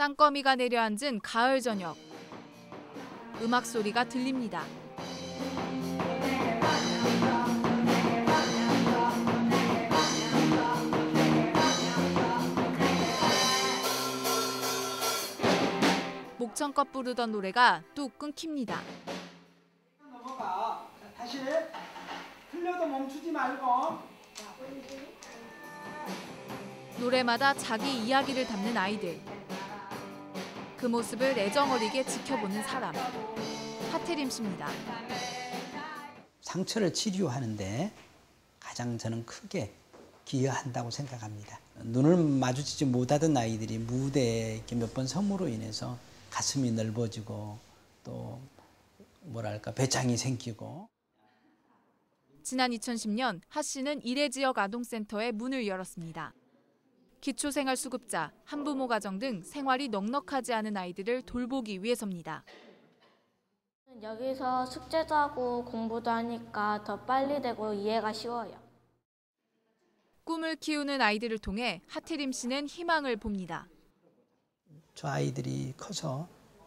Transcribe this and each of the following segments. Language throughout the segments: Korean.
땅거미가 내려앉은 가을 저녁. 음악 소리가 들립니다. 목청껏 부르던 노래가 뚝 끊깁니다. 넘어가. 다시. 틀려도 멈추지 말고. 노래마다 자기 이야기를 담는 아이들. 그 모습을 애정어리게 지켜보는 사람. 하태림 씨입니다. 상처를 치료하는데 가장 저는 크게 기여한다고 생각합니다. 눈을 마주치지 못하던 아이들이 무대에 몇 번 섬으로 인해서 가슴이 넓어지고 또 뭐랄까 배창이 생기고. 지난 2010년 하 씨는 이레지역 아동센터에 문을 열었습니다. 기초생활수급자, 한부모 가정 등 생활이 넉넉하지 않은 아이들을 돌보기 위해서입니다. 여기서 숙제도 하고 공부도 하니까 더 빨리 되고 이해가 쉬워요. 꿈을 키우는 아이들을 통해 하태림 씨는 희망을 봅니다. 저 아이들이 커서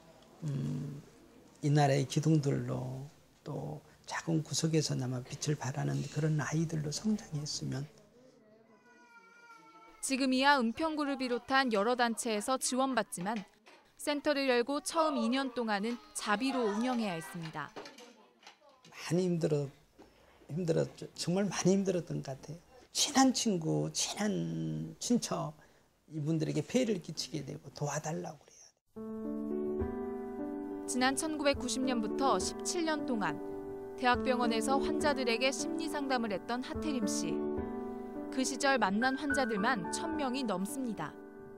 이 나라의 기둥들로 또 작은 구석에서나마 빛을 발하는 그런 아이들로 성장했으면. 지금이야 은평구를 비롯한 여러 단체에서 지원받지만 센터를 열고 처음 2년 동안은 자비로 운영해야 했습니다. 많이 힘들었죠. 정말 많이 힘들었던 것 같아요. 친한 친구, 친한 친척 이분들에게 폐해를 끼치게 되고 도와달라고 그래야 돼요. 지난 1990년부터 17년 동안 대학병원에서 환자들에게 심리 상담을 했던 하태림 씨. 그 시절 만난 환자들만 1,000명이 넘습니다.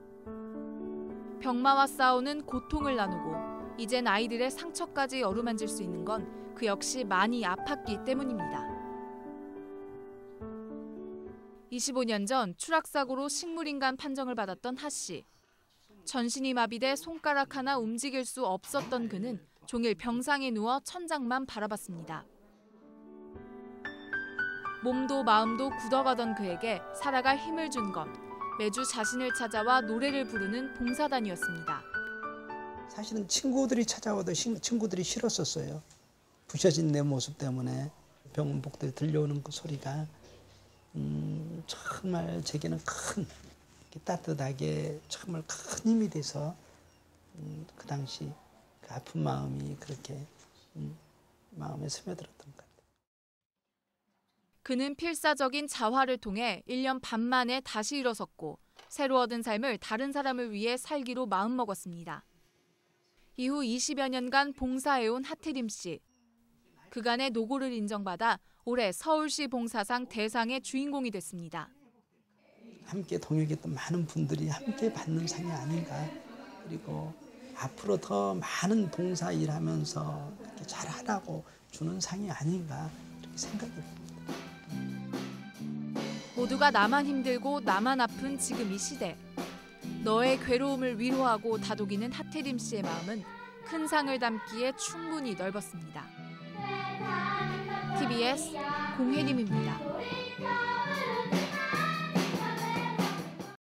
병마와 싸우는 고통을 나누고 이젠 아이들의 상처까지 어루만질 수 있는 건 그 역시 많이 아팠기 때문입니다. 25년 전 추락사고로 식물인간 판정을 받았던 하 씨. 전신이 마비돼 손가락 하나 움직일 수 없었던 그는 종일 병상에 누워 천장만 바라봤습니다. 몸도 마음도 굳어가던 그에게 살아갈 힘을 준 건 매주 자신을 찾아와 노래를 부르는 봉사단이었습니다. 사실은 친구들이 찾아와도 친구들이 싫었었어요. 부셔진 내 모습 때문에 병원복들이 들려오는 그 소리가 정말 제게는 큰 따뜻하게 정말 큰 힘이 돼서 그 당시 그 아픈 마음이 그렇게 마음에 스며들었던 것 같아요. 그는 필사적인 자화를 통해 1년 반 만에 다시 일어섰고 새로 얻은 삶을 다른 사람을 위해 살기로 마음먹었습니다. 이후 20여 년간 봉사해온 하태림 씨. 그간의 노고를 인정받아 올해 서울시 봉사상 대상의 주인공이 됐습니다. 함께 동역했던 많은 분들이 함께 받는 상이 아닌가. 그리고 앞으로 더 많은 봉사 일하면서 이렇게 잘하라고 주는 상이 아닌가 이렇게 생각이 듭니다. 모두가 나만 힘들고 나만 아픈 지금 이 시대. 너의 괴로움을 위로하고 다독이는 하태림 씨의 마음은 큰 상을 담기에 충분히 넓었습니다. TBS 공혜림입니다.